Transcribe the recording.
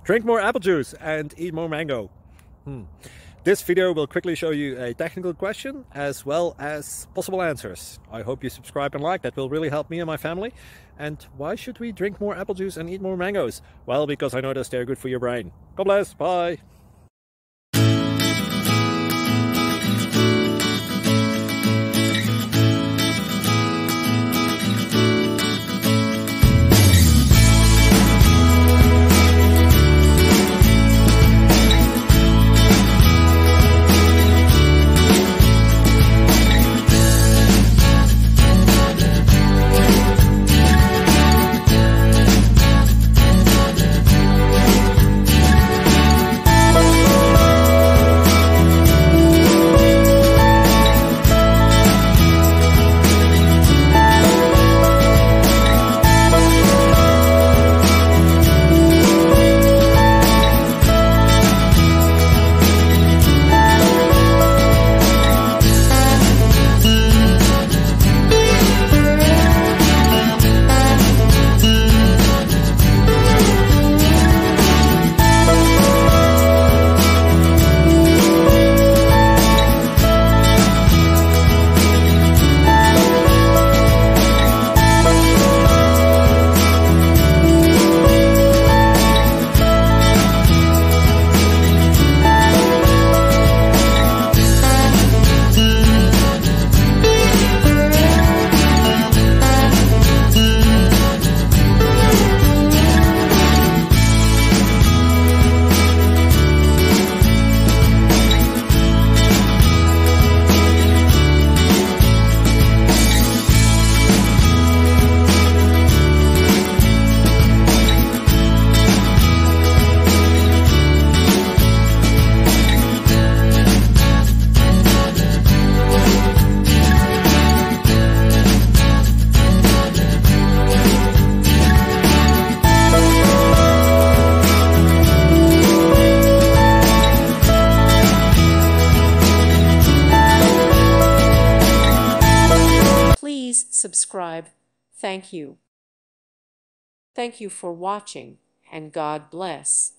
Drink more apple juice and eat more mango. This video will quickly show you a technical question as well as possible answers. I hope you subscribe and like, that will really help me and my family. And why should we drink more apple juice and eat more mangoes? Well, because I noticed they're good for your brain. God bless, bye! Please subscribe. Thank you. Thank you for watching, and God bless.